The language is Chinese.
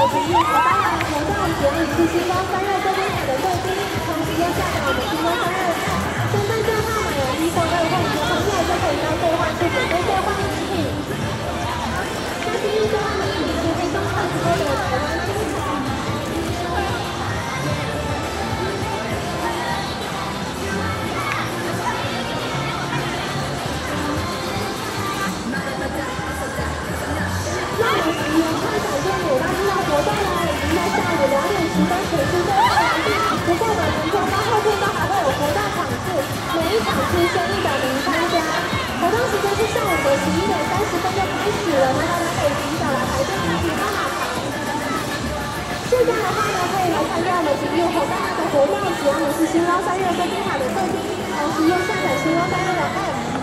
的情侣，当然活动只要你是星光三月这边卡的贵宾，同时又下载我们星光三月的 App， 身份证号码有1或2或5的朋友就可以到兑换处点兑换礼品。那今天兑换礼品是黑松特直播的台湾精彩。 活动呢，已经在下午2点10分结束兑换完毕。不过呢，明天到后天都还会有活动场次，每一场是限100名参加。活动时间是上午的11点30分就开始了，那大家可以提早来排队领取号码牌。现在的话呢，可以来参加我们情侣活动的活动，只要你是星光三月贵宾卡的贵宾，同时又下载星光三月的 App。